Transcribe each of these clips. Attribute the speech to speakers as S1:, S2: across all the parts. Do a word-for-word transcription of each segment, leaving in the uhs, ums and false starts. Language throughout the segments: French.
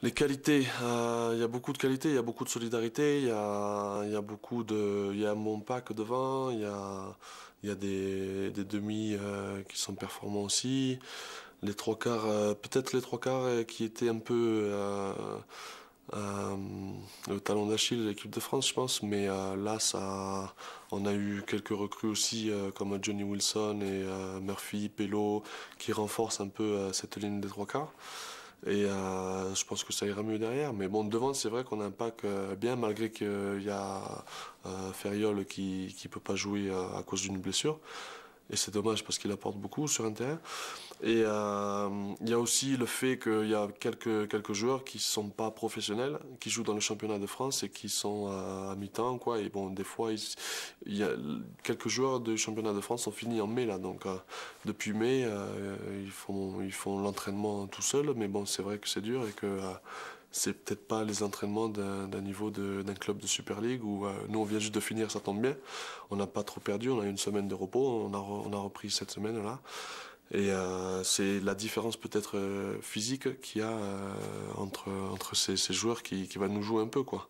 S1: Les qualités, euh, il y a beaucoup de qualités, il y a beaucoup de solidarité, il y a, il y a beaucoup de, il y a mon pack devant, il y a, il y a des, des demi euh, qui sont performants aussi, les trois quarts, euh, peut-être les trois quarts euh, qui étaient un peu euh, euh, le talon d'Achille de l'équipe de France, je pense, mais euh, là, ça, on a eu quelques recrues aussi euh, comme Johnny Wilson et euh, Murphy, Pello, qui renforcent un peu euh, cette ligne des trois quarts. Et euh, je pense que ça ira mieux derrière. Mais bon, devant, c'est vrai qu'on a un pack euh, bien, malgré qu'il y a euh, Ferriol qui qui peut pas jouer euh, à cause d'une blessure. Et c'est dommage parce qu'il apporte beaucoup sur un terrain. Et euh, il y a aussi le fait qu'il y a quelques, quelques joueurs qui sont pas professionnels, qui jouent dans le championnat de France et qui sont à, à mi-temps, quoi. Et bon, des fois, il, il y a quelques joueurs du championnat de France ont fini en mai, là. Donc, euh, depuis mai, euh, ils font, ils font l'entraînement tout seuls. Mais bon, c'est vrai que c'est dur et que euh, c'est peut-être pas les entraînements d'un d'un niveau d'un club de Super League où euh, nous on vient juste de finir, ça tombe bien. On n'a pas trop perdu, on a eu une semaine de repos, on a, re, on a repris cette semaine-là. Et euh, c'est la différence peut-être euh, physique qu'il y a euh, entre, entre ces, ces joueurs qui, qui va nous jouer un peu, quoi.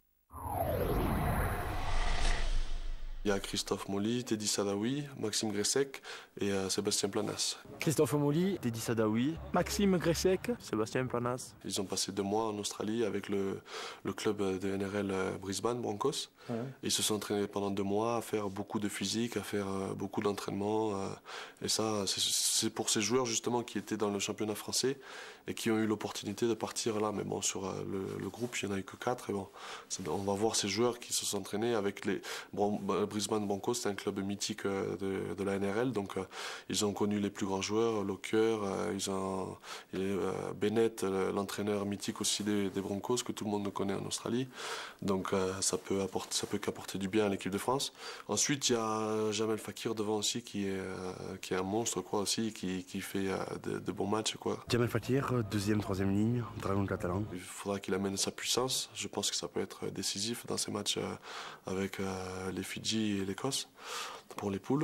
S1: Il y a Christophe Molly, Teddy Sadawi, Maxime Gressek et euh, Sébastien Planas.
S2: Christophe Molly, Teddy Sadawi,
S3: Maxime Gressek,
S2: Sébastien Planas.
S1: Ils ont passé deux mois en Australie avec le, le club de N R L Brisbane, Broncos. Ouais. Ils se sont entraînés pendant deux mois à faire beaucoup de physique, à faire euh, beaucoup d'entraînement. Euh, et ça, c'est pour ces joueurs justement qui étaient dans le championnat français et qui ont eu l'opportunité de partir là. Mais bon, sur euh, le, le groupe, il n'y en a eu que quatre. Et bon, on va voir ces joueurs qui se sont entraînés avec les... Bon, Brisbane Broncos, c'est un club mythique de, de la N R L, donc euh, ils ont connu les plus grands joueurs, Locker, euh, ils ont et, euh, Bennett, l'entraîneur mythique aussi des, des Broncos que tout le monde connaît en Australie, donc euh, ça peut apporter, ça peut qu'apporter du bien à l'équipe de France. Ensuite, il y a Jamel Fakir devant aussi qui est euh, qui est un monstre quoi aussi, qui, qui fait euh, de, de bons matchs quoi.
S4: Jamel Fakir, deuxième, troisième ligne, Dragon catalan.
S1: Il faudra qu'il amène sa puissance. Je pense que ça peut être décisif dans ces matchs euh, avec euh, les Fidji et l'Écosse pour les poules.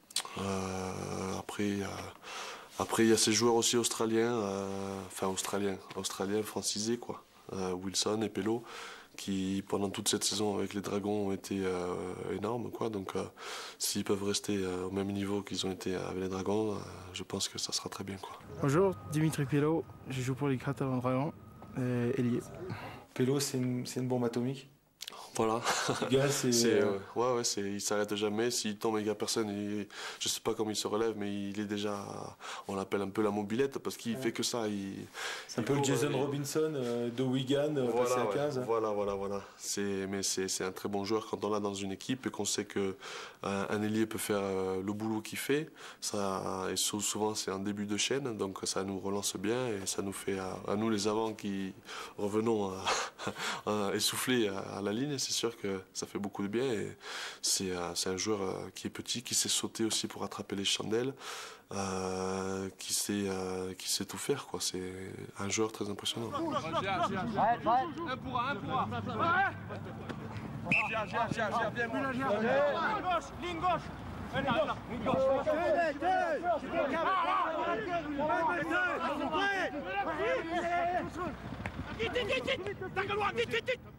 S1: Euh, après, il y a, après il y a ces joueurs aussi australiens, euh, enfin australiens, australiens francisés quoi, euh, Wilson et Pello, qui pendant toute cette saison avec les Dragons ont été euh, énormes quoi. Donc euh, s'ils peuvent rester euh, au même niveau qu'ils ont été avec les Dragons, euh, je pense que ça sera très bien quoi.
S3: Bonjour, Dimitri Pello, je joue pour les Catalan Dragons, euh, ailier.
S5: Pello, c'est une, une bombe atomique.
S1: Voilà.
S5: Gars, c'est.
S1: Euh... Ouais, ouais, c'est. Il s'arrête jamais. S'il tombe avec la personne, il... je sais pas comment il se relève, mais il est déjà. On l'appelle un peu la mobilette parce qu'il ouais. fait que ça. Il...
S5: C'est un peu le Jason il... Robinson euh, de Wigan, euh,
S1: voilà,
S5: passé à
S1: ouais.
S5: quinze.
S1: Voilà, voilà, voilà. C'est. Mais c'est c'est un très bon joueur quand on l'a dans une équipe et qu'on sait que un, un ailier peut faire euh, le boulot qu'il fait. Ça. Et souvent c'est un début de chaîne, donc ça nous relance bien et ça nous fait à, à nous les avants qui revenons à, à essoufflés à, à la ligne. C'est sûr que ça fait beaucoup de bien et c'est euh, un joueur euh, qui est petit, qui sait sauter aussi pour attraper les chandelles, euh, qui, sait, euh, qui sait tout faire quoi. C'est un joueur très impressionnant.
S6: Un pour un, un pour un. Viens, viens, viens, viens, viens, viens. Ligne gauche, ligne gauche. Allez, là, ligne gauche. Vite, vite, vite, vite. Vite, vite, vite.